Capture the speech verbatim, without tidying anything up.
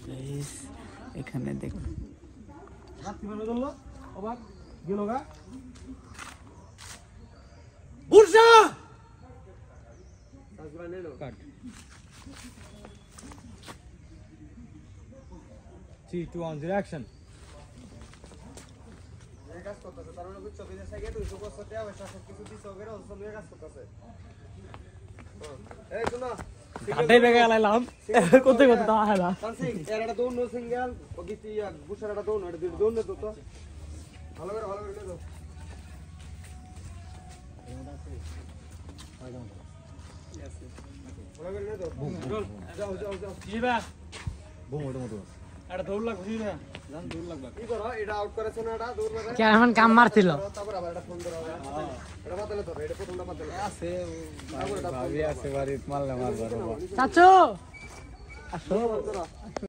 guys এখানে দেখুন রাত্রি বেলা ধরলো অবাক গেল গা বুরসা সাজবা নেলো কাট three two one zero action এই কাজ করতেছে তার মানে বুঝছো বিদেশ থেকে দুইশো বছর দেওয়া হয়েছে সব কিছু দিছে ওগের অসল নিয়ে কাজ করতেছে এই শোনো গাড্ডাই বেগে লাইলাম কত কত তা হলা সানসিং এর একটা দৌড় নো সিঙ্গেল ওগিতি বুশার একটা দৌড় এটা দৌড় নে তো তো ভালো করে ভালো করে দাও ভালো করে নে দাও যাও যাও যাও জিবা বুম ওটা মতো এটা দৌড় লাগবে জিবা জান দৌড় লাগবে কি করো এটা আউট করেছ না এটা দৌড় মারে কে এখন কাম মারছিল তারপর আবার এটা ফোন ধরো এটা বাতালে ধরো এটা প্রথমটা বাতালে আছে তারপর এটা ভাবি আছে বাড়ি মারলে মারবার চাচু আসো